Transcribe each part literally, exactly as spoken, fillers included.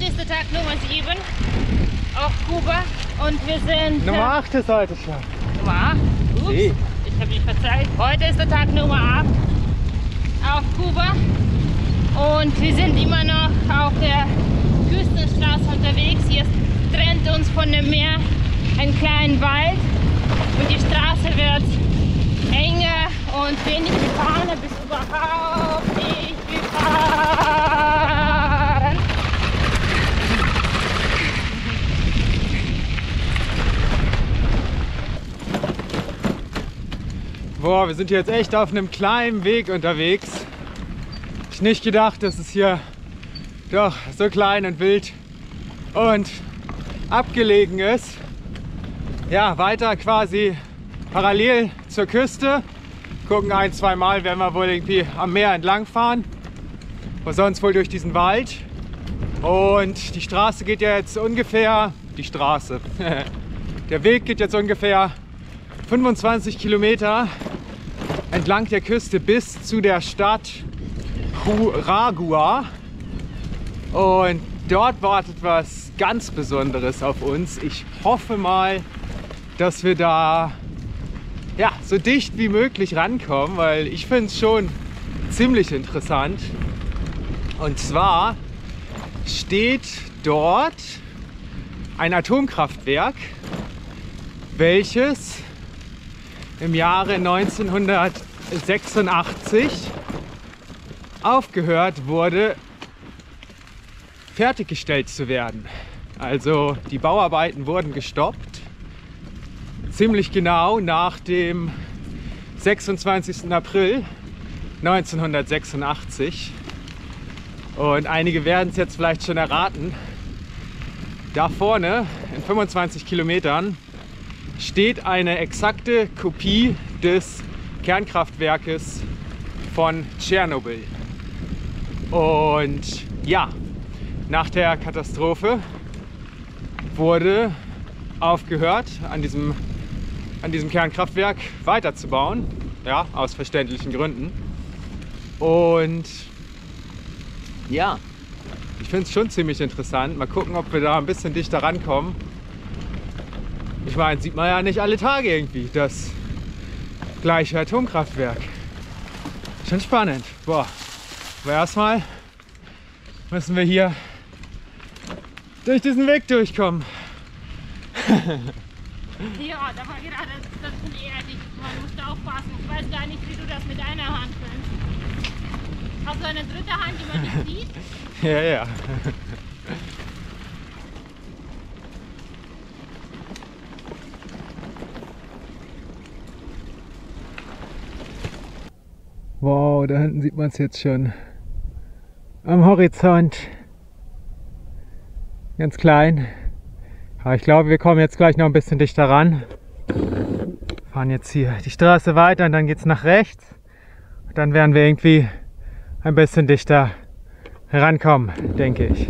Heute ist der Tag Nummer sieben auf Kuba und wir sind... Nummer acht ist heute schon. Nummer acht? Ups, Nee. ich habe mich verzeiht. Heute ist der Tag Nummer acht auf Kuba und wir sind immer noch auf der Küstenstraße unterwegs. Hier trennt uns von dem Meer ein kleinen Wald und die Straße wird enger und wenig gefahren, bis überhaupt nicht gefahren. Boah, wir sind jetzt echt auf einem kleinen Weg unterwegs. Ich nicht gedacht, dass es hier doch so klein und wild und abgelegen ist. Ja, weiter quasi parallel zur Küste. Gucken ein, zwei Mal werden wir wohl irgendwie am Meer entlang fahren. Und sonst wohl durch diesen Wald. Und die Straße geht ja jetzt ungefähr, die Straße, der Weg geht jetzt ungefähr fünfundzwanzig Kilometer entlang der Küste bis zu der Stadt Curagua. Und dort wartet was ganz Besonderes auf uns. Ich hoffe mal, dass wir da ja, so dicht wie möglich rankommen, weil ich finde es schon ziemlich interessant. Und zwar steht dort ein Atomkraftwerk, welches im Jahre neunzehnhundertsechsundachtzig aufgehört wurde, fertiggestellt zu werden. Also die Bauarbeiten wurden gestoppt, ziemlich genau nach dem sechsundzwanzigsten April neunzehnhundertsechsundachtzig. Und einige werden es jetzt vielleicht schon erraten. Da vorne in fünfundzwanzig Kilometern steht eine exakte Kopie des Kernkraftwerkes von Tschernobyl. Und ja, nach der Katastrophe wurde aufgehört, an diesem, an diesem Kernkraftwerk weiterzubauen, ja, aus verständlichen Gründen. Und ja, ich finde es schon ziemlich interessant. Mal gucken, ob wir da ein bisschen dichter rankommen. Ich meine, sieht man ja nicht alle Tage irgendwie, das gleiche Atomkraftwerk. Schon spannend. Boah, aber erstmal müssen wir hier durch diesen Weg durchkommen. Ja, da war gerade das schon ehrlich. Man muss da aufpassen. Ich weiß gar nicht, wie du das mit einer Hand kannst. Hast du eine dritte Hand, die man nicht sieht? Ja, ja. Wow, da hinten sieht man es jetzt schon am Horizont. Ganz klein. Aber ich glaube, wir kommen jetzt gleich noch ein bisschen dichter ran. Fahren jetzt hier die Straße weiter und dann geht es nach rechts. Und dann werden wir irgendwie ein bisschen dichter herankommen, denke ich.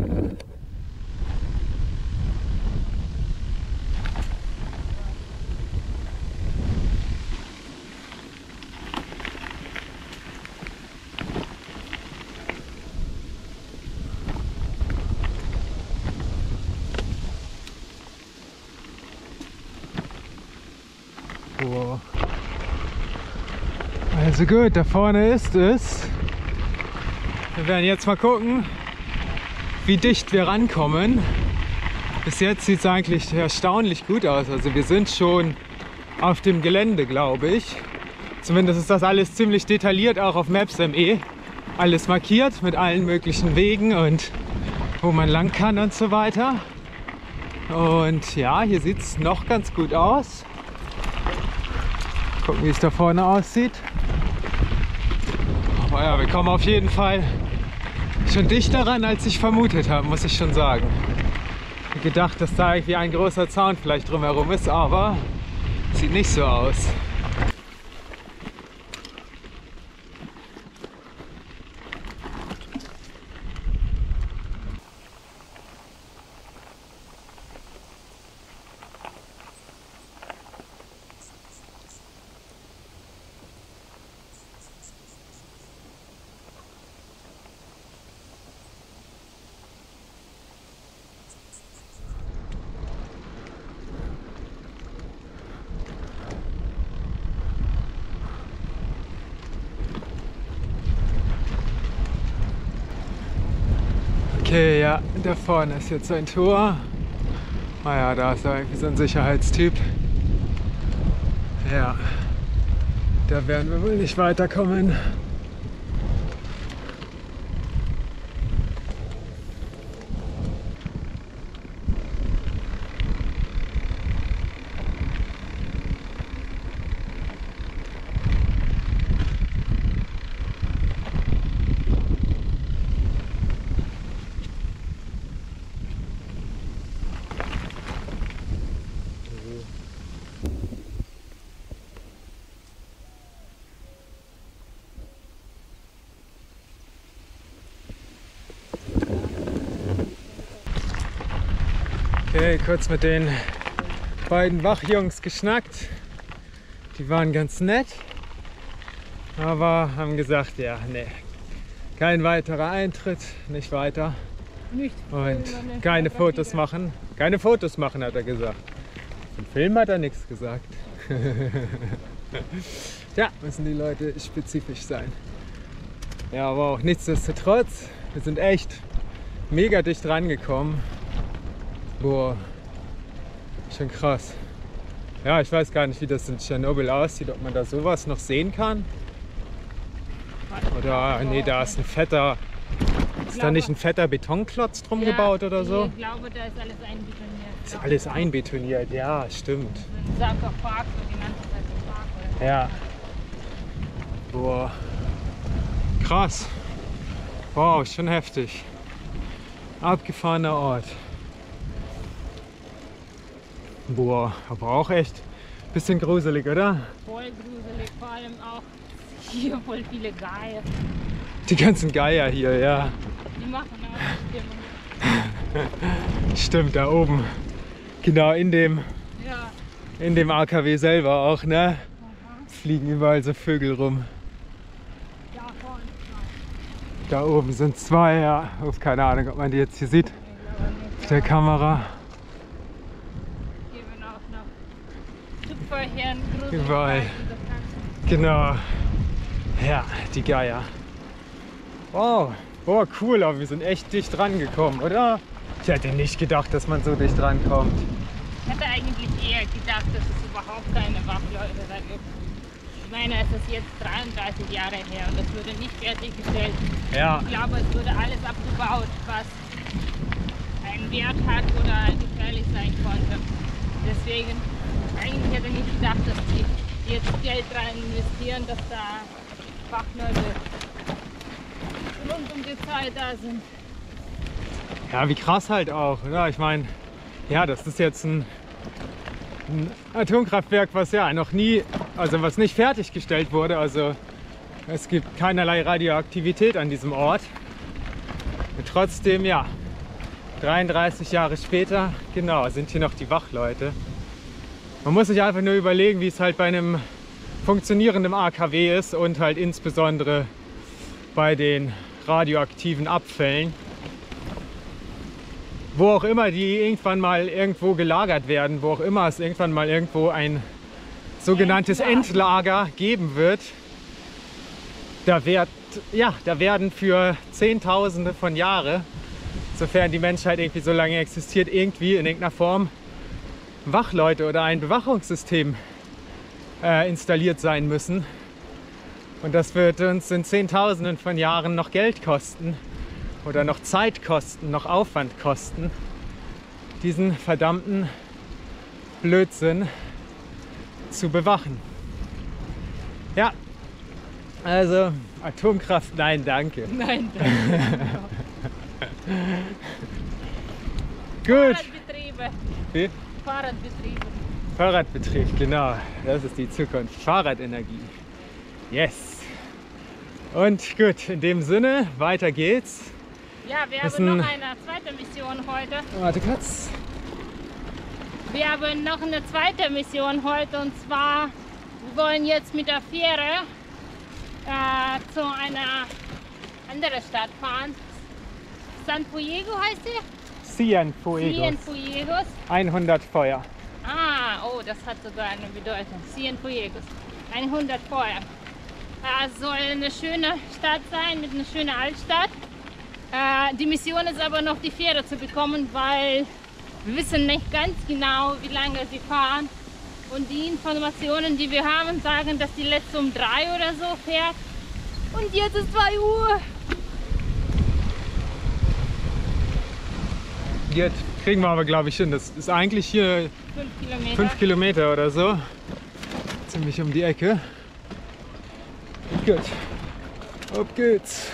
Also gut, da vorne ist es. Wir werden jetzt mal gucken, wie dicht wir rankommen. Bis jetzt sieht es eigentlich erstaunlich gut aus. Also wir sind schon auf dem Gelände, glaube ich. Zumindest ist das alles ziemlich detailliert, auch auf Maps punkt me. Alles markiert mit allen möglichen Wegen und wo man lang kann und so weiter. Und ja, hier sieht es noch ganz gut aus. Gucken, wie es da vorne aussieht. Aber ja, wir kommen auf jeden Fall schon dichter ran, als ich vermutet habe, muss ich schon sagen. Ich habe gedacht, dass da irgendwie ein großer Zaun vielleicht drumherum ist, aber sieht nicht so aus. Okay, ja, da vorne ist jetzt ein Tor. Ah ja, da ist da irgendwie so ein Sicherheitstyp. Ja, da werden wir wohl nicht weiterkommen. Okay, kurz mit den beiden Wachjungs geschnackt. Die waren ganz nett, aber haben gesagt, ja, nee, kein weiterer Eintritt, nicht weiter. Nicht und keine Fotos machen. Keine Fotos machen, hat er gesagt. Im Film hat er nichts gesagt. Ja, müssen die Leute spezifisch sein. Ja, aber auch nichtsdestotrotz, wir sind echt mega dicht rangekommen. Boah, schon krass. Ja, ich weiß gar nicht, wie das in Tschernobyl aussieht, ob man da sowas noch sehen kann. Oder, nee, da ist ein fetter, ist da nicht ein fetter Betonklotz drum ja, gebaut oder so? Ich glaube, da ist alles einbetoniert. Ist alles einbetoniert, ja, stimmt. Ein Sarkophag, so genannt Sarkophag, oder? Ja. Boah, krass. Wow, schon heftig. Abgefahrener Ort. Boah, aber auch echt ein bisschen gruselig, oder? Voll gruselig, vor allem auch hier voll viele Geier. Die ganzen Geier hier, ja. Die machen auch Stimmung. Stimmt, da oben. Genau, in dem, ja. in dem A K W selber auch, ne? Aha. Fliegen überall so Vögel rum. Ja, vorne. Da oben sind zwei, ja. Oh, keine Ahnung, ob man die jetzt hier sieht. Auf der Kamera. Überall. Genau. Ja, die Geier. Wow. Boah, cool, aber wir sind echt dicht rangekommen, oder? Ich hätte nicht gedacht, dass man so dicht rankommt. Ich hätte eigentlich eher gedacht, dass es überhaupt keine Wachleute da gibt. Ich meine, es ist jetzt dreiunddreißig Jahre her und das wurde nicht fertiggestellt. Ja. Ich glaube, es wurde alles abgebaut, was einen Wert hat oder gefährlich sein konnte. Deswegen, eigentlich hätte ich nicht gedacht, dass die jetzt Geld rein investieren, dass da Fachleute rund um die Zeit da sind. Ja, wie krass halt auch, oder? Ich meine, ja, das ist jetzt ein, ein Atomkraftwerk, was ja noch nie, also was nicht fertiggestellt wurde. Also es gibt keinerlei Radioaktivität an diesem Ort. Und trotzdem, ja, dreiunddreißig Jahre später, genau, sind hier noch die Wachleute. Man muss sich einfach nur überlegen, wie es halt bei einem funktionierenden A K W ist und halt insbesondere bei den radioaktiven Abfällen. Wo auch immer die irgendwann mal irgendwo gelagert werden, wo auch immer es irgendwann mal irgendwo ein sogenanntes Endlager geben wird, da, wird, ja, da werden für Zehntausende von Jahren, sofern die Menschheit irgendwie so lange existiert, irgendwie in irgendeiner Form Wachleute oder ein Bewachungssystem äh, installiert sein müssen. Und das wird uns in Zehntausenden von Jahren noch Geld kosten oder noch Zeit kosten, noch Aufwand kosten, diesen verdammten Blödsinn zu bewachen. Ja, also Atomkraft, nein, danke. Nein, danke. Gut. Fahrradbetriebe. Wie? Fahrradbetriebe. Fahrradbetrieb, genau. Das ist die Zukunft. Fahrradenergie. Yes. Und gut, in dem Sinne, weiter geht's. Ja, wir Das haben ein... noch eine zweite Mission heute. Warte kurz. Wir haben noch eine zweite Mission heute und zwar, wir wollen jetzt mit der Fähre äh, zu einer anderen Stadt fahren. San Fuego heißt sie? Cienfuegos. Cienfuegos. hundert Feuer. Ah, oh, das hat sogar eine Bedeutung. Cienfuegos. hundert Feuer. Es soll eine schöne Stadt sein, mit einer schönen Altstadt. Äh, die Mission ist aber noch, die Fähre zu bekommen, weil wir wissen nicht ganz genau, wie lange sie fahren. Und die Informationen, die wir haben, sagen, dass die letzte um drei oder so fährt. Und jetzt ist zwei Uhr. Jetzt kriegen wir aber, glaube ich, hin. Das ist eigentlich hier Fünf Kilometer. fünf Kilometer oder so. Ziemlich um die Ecke. Gut. Auf geht's.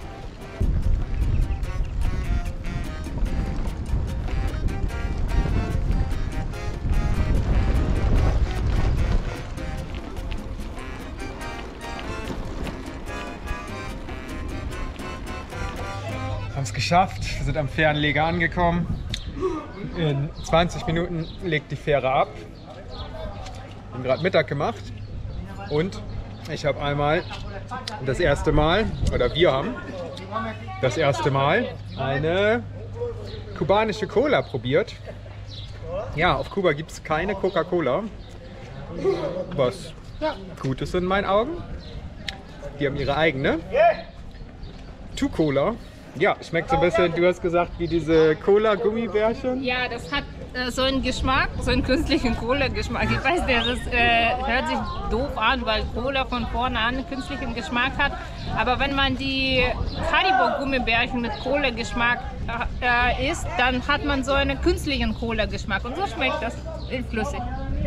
Wir haben es geschafft. Wir sind am Fährenleger angekommen. In zwanzig Minuten legt die Fähre ab. Wir haben gerade Mittag gemacht und ich habe einmal das erste Mal, oder wir haben das erste Mal eine kubanische Cola probiert. Ja, auf Kuba gibt es keine Coca-Cola, was gut ist in meinen Augen. Die haben ihre eigene. Tu-Cola. Ja, schmeckt so ein bisschen, du hast gesagt, wie diese Cola-Gummibärchen. Ja, das hat äh, so einen Geschmack, so einen künstlichen Cola-Geschmack. Ich weiß, das ist, äh, hört sich doof an, weil Cola von vorne an einen künstlichen Geschmack hat. Aber wenn man die Haribo-Gummibärchen mit Cola-Geschmack äh, isst, dann hat man so einen künstlichen Cola-Geschmack. Und so schmeckt das flüssig.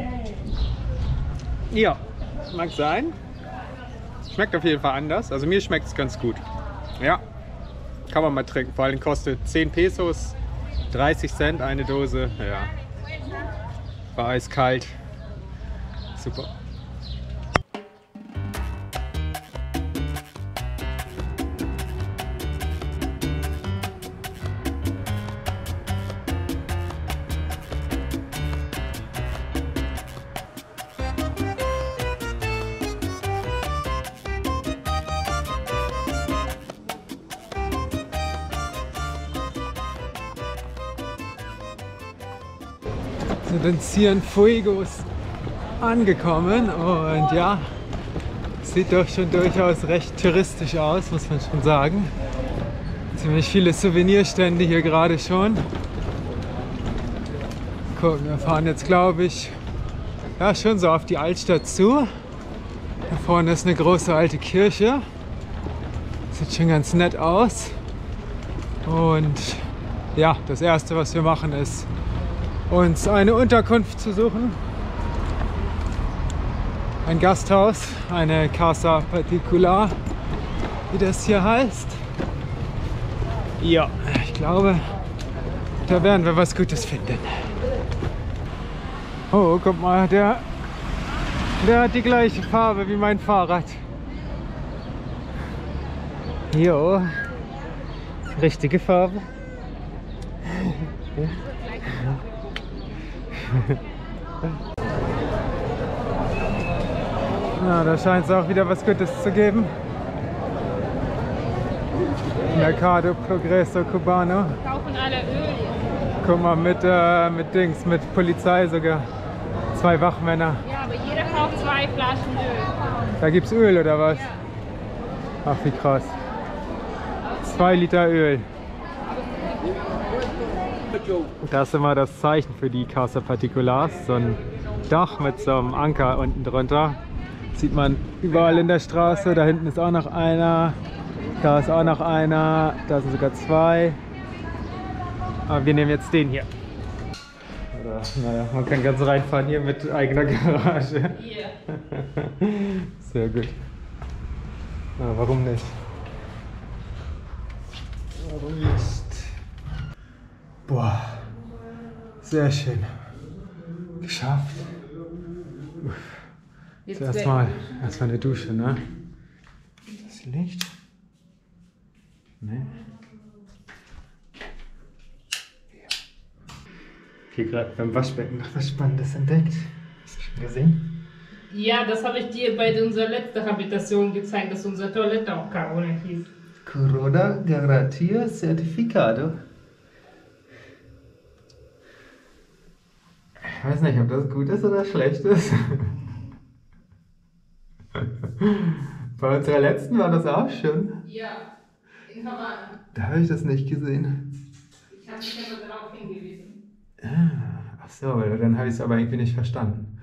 Ja, mag sein. Schmeckt auf jeden Fall anders. Also mir schmeckt es ganz gut. Ja. Kann man mal trinken, vor allem kostet zehn Pesos, dreißig Cent eine Dose. Ja. War eiskalt. Super. Wir sind hier in Fuegos angekommen und ja, sieht doch schon durchaus recht touristisch aus, muss man schon sagen. Ziemlich viele Souvenirstände hier gerade schon. Gucken, wir fahren jetzt, glaube ich, ja, schon so auf die Altstadt zu. Da vorne ist eine große alte Kirche. Sieht schon ganz nett aus. Und ja, das erste, was wir machen, ist uns eine Unterkunft zu suchen. Ein Gasthaus, eine Casa Particular, wie das hier heißt. Ja, ich glaube, da werden wir was Gutes finden. Oh, guck mal, der, der hat die gleiche Farbe wie mein Fahrrad. Jo, richtige Farbe. Ja, da scheint es auch wieder was Gutes zu geben. Mercado Progreso Cubano. Kaufen alle Öl. Guck mal, mit, äh, mit Dings, mit Polizei sogar. Zwei Wachmänner. Ja, aber jeder kauft zwei Flaschen Öl. Da gibt's Öl oder was? Ja. Ach, wie krass. Zwei Liter Öl. Das ist immer das Zeichen für die Casa Particulars. So ein Dach mit so einem Anker unten drunter. Sieht man überall in der Straße. Da hinten ist auch noch einer. Da ist auch noch einer. Da sind sogar zwei. Aber wir nehmen jetzt den hier. Oder, naja, man kann ganz reinfahren hier mit eigener Garage. Yeah. Sehr gut. Na, warum nicht? Warum nicht? Boah, sehr schön. Geschafft. Jetzt erstmal erstmal eine Dusche, ne? Das Licht? Ne? Hier gerade beim Waschbecken noch was Spannendes entdeckt. Hast du schon gesehen? Ja, das habe ich dir bei unserer letzten Habitation gezeigt, dass unsere Toilette auch Corona hieß. Corona Garantía Certificado. Ich weiß nicht, ob das gut ist oder schlecht ist. Bei unserer letzten war das auch schon. Ja, in Havanna. Da habe ich das nicht gesehen. Ich habe dich aber darauf hingewiesen. Ah, ach so, dann habe ich es aber irgendwie nicht verstanden.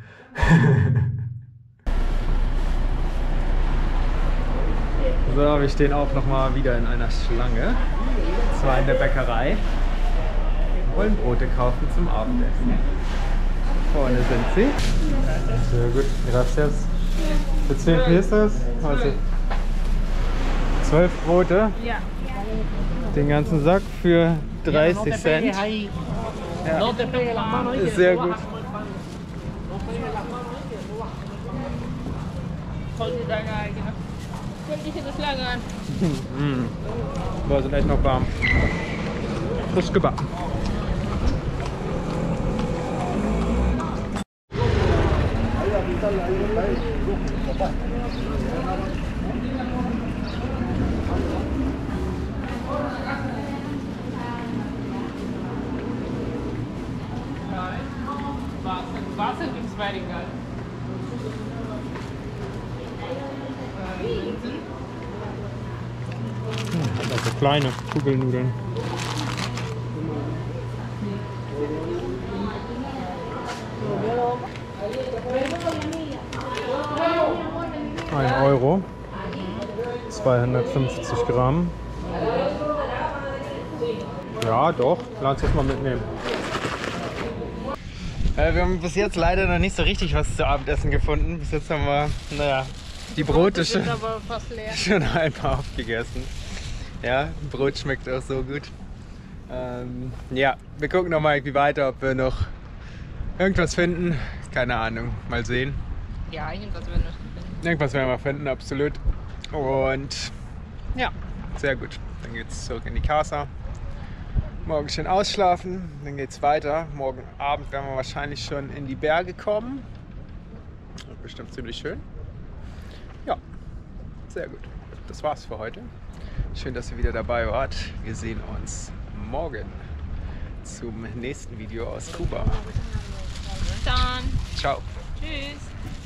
So, wir stehen auch nochmal wieder in einer Schlange. Und zwar in der Bäckerei. Wir wollen Brote kaufen zum Abendessen. Vorne sind sie. Sehr gut, gracias. Für zehn Pesos, also zwölf Brote. Ja. Den ganzen Sack für dreißig Cent. Ja. Ist sehr gut. Hol dir deine eigene. Guck dich in das Schlange an. Mm. Boah, sind echt noch warm. Frisch gebacken. Wasser gibt es bei den Gallen. Also kleine Kugelnudeln. Ein Euro. zweihundertfünfzig Gramm. Ja, doch. Lass uns mal mitnehmen. Äh, wir haben bis jetzt leider noch nicht so richtig was zu Abendessen gefunden. Bis jetzt haben wir, naja, die Brote schon, aber fast leer. schon halb aufgegessen. Ja, Brot schmeckt auch so gut. Ähm, ja, wir gucken noch mal irgendwie weiter, ob wir noch irgendwas finden. Keine Ahnung, mal sehen. Ja, irgendwas werden wir finden. Irgendwas werden wir finden, absolut. Und ja, sehr gut. Dann geht's zurück in die Casa. Morgen schön ausschlafen, dann geht's weiter. Morgen Abend werden wir wahrscheinlich schon in die Berge kommen. Bestimmt ziemlich schön. Ja, sehr gut. Das war's für heute. Schön, dass ihr wieder dabei wart. Wir sehen uns morgen zum nächsten Video aus Kuba. Dann. Ciao. Tschüss.